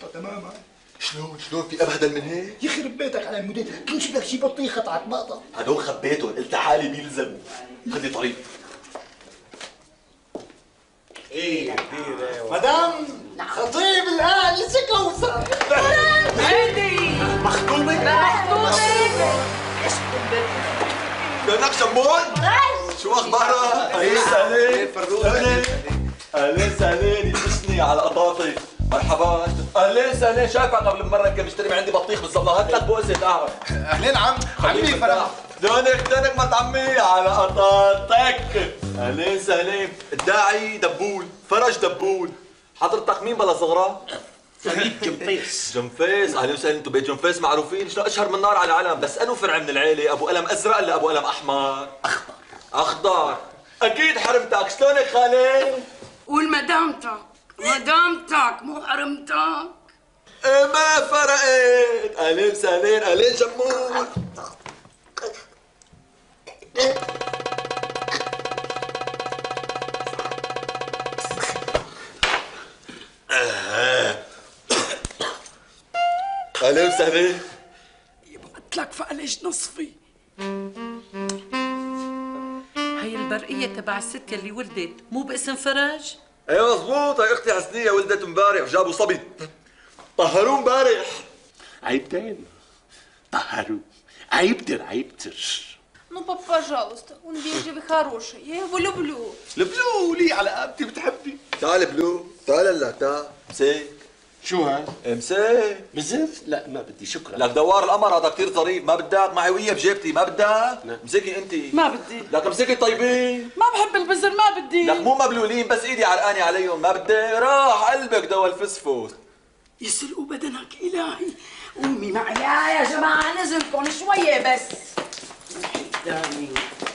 مزبوطه تماما. شلون في ابهدل من هيك؟ يخرب بيتك على المدير، كل شي لك شي بطيخه عطباطه. هدول خبيتهم، قلت حالي بيلزموا. خذي طريق. ايه مدام خطيب الان لسه كوثر. هيدي مخطوبة؟ مخطوبة. لك شمون؟ شو اخبارك؟ اهلين سهلين اهلين سهلين يلبسني على قطاطي. مرحبا. اهلين سهلين، شايفك قبل مره يمكن مشتري من عندي بطيخ بالضبط، هات لك بوسه تعال. اهلين عمي فرح. لونك ما تعمي على قطاطك. اهلين سهلين. الداعي دبول، فرج دبول. حضرتك مين بلا صغرى؟ فريد جنفيس. جنفيس، اهلا وسهلا. انتم بيت جنفيس معروفين، شنو اشهر من نار على العلم، بس انو فرع من العيله؟ ابو قلم ازرق ولا ابو قلم احمر؟ اخضر. اكيد حرمتك، شلونك خالي؟ قول مدامتك، مدامتك مو حرمتك. ايه ما فرقت. اهلين وسهلين. اهلين جمول. اهلين وسهلين. يبعت لك فقلج نصفي. هي البرقية تبع الست اللي ولدت مو باسم فرج؟ ايه مضبوط، هي اختي حسنية ولدت امبارح وجابوا صبي. طهروه امبارح. عيبتين طهروا. عيبتر. Ну, пожалуйста, он вежливый, хороший. Я его люблю. البلو لي على قابتي بتحبي. تعال بلو، تعال هلا تعال. مسك. شو هاد؟ مسك. بزف؟ لا ما بدي شكرا. لك دوار القمر هذا كثير ظريف، ما بدك؟ معي وياه بجيبتي، ما بدك؟ لا. امسكي انت. ما بدي. لك امسكي طيبين. ما بحب البزر، ما بدي. لك مو مبلولين، بس ايدي عرقانه عليهم، ما بدي؟ راح قلبك دوا الفسفوس. يسرقوا بدنك إلهي. قومي معي يا جماعة، نزلكم شوية بس. قدامي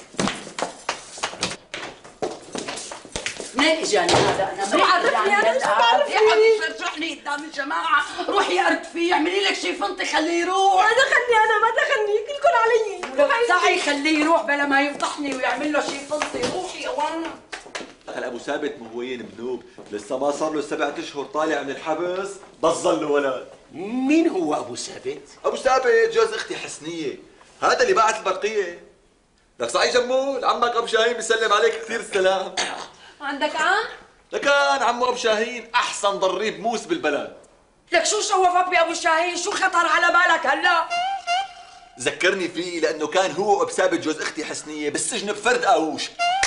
منين اجاني هذا؟ انا ما عرفني، انا مش بعرفني. يا حبيبي فرجحني قدام الجماعة، روحي اركفي، اعملي لك شي فنطي خليه يروح. ما دخلني أنا، ما دخلني، كلكم علي. تعي خليه يروح بلا ما يفضحني ويعمل له شي فنطي. روحي اوان. دخل ابو ثابت مهوين بنوب، لسه ما صار له 7 اشهر طالع من الحبس، بس ظل له ولد. مين هو ابو ثابت؟ ابو ثابت جوز اختي حسنيه، هذا اللي باعت البرقيه. لك صحيح جمول، عمك ابو شاهين بيسلم عليك كثير السلام. عندك عم؟ لكان عمو ابو شاهين احسن ضريب موس بالبلد. لك شو شوفك بابو شاهين؟ شو خطر على بالك هلا؟ ذكرني فيه لانه كان هو وابو ثابت جوز اختي حسنيه بالسجن بفرد قاوش.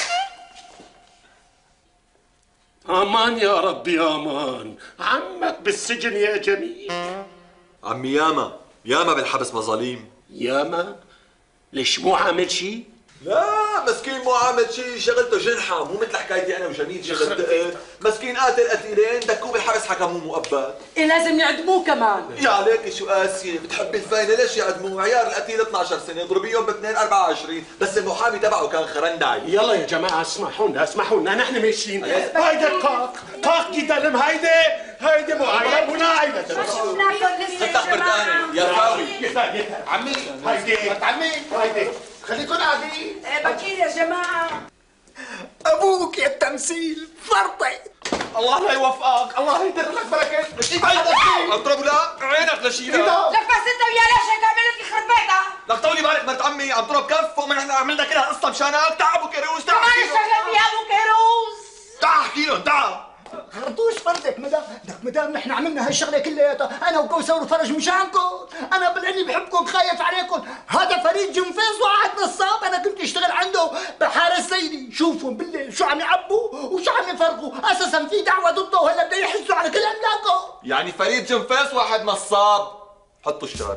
امان يا ربي امان. عمك بالسجن يا جميل. عمي ياما بالحبس مظاليم. ياما؟ ليش مو عامل شي؟ لا مسكين مو عامل شيء، شغلته جنحة، مو مثل حكايتي انا وجميل شغلته. مسكين قاتل قتيلين دكوه بالحبس حكموه مؤبد. إيه لازم يعدموه كمان. يا عليكي شو قاسية، بتحبي الفايدة ليش يعدموه؟ عيار القتيل 12 سنة، اضربيهم باثنين 24، بس المحامي تبعه كان خرندعي. يلا يا جماعة اسمحوا لنا نحن ماشيين. هيدا قاق جدلم هيدي مو عيلة وناعيلة. فتح برداني يا فاوي. عمي هيدي خليكم قاعدين. بكير يا جماعة. ابوك يا التمثيل فرطي. الله لا يوفقك، الله يدر لك بركة. اضرب لا عينك لشيلها. لك بس انت ويا ليش هيك عملت يخرب بيتها؟ لك طولي بالك مرت عمي، عم تضرب كف ومن احنا عملنا كل هالقصة مشانك. تعال ابو كيروز، تعال كمان اشتغل فيها ابو كيروز. تعال احكي لهم، تعال. خرطوش فرتك مدام نحن عملنا هالشغله كلياتها انا وكوثر وفرج مشانكم. انا بالاني بحبكم خايف عليكم. هذا فريد جنفيس واحد نصاب، انا كنت اشتغل عنده بحاره السيدي. شوفهم بالليل شو عم يعبوا وشو عم يفرقوا، اساسا في دعوه ضده وهلا بده يحسوا على كل املاكه. يعني فريد جنفاس واحد نصاب. حطوا الشهر.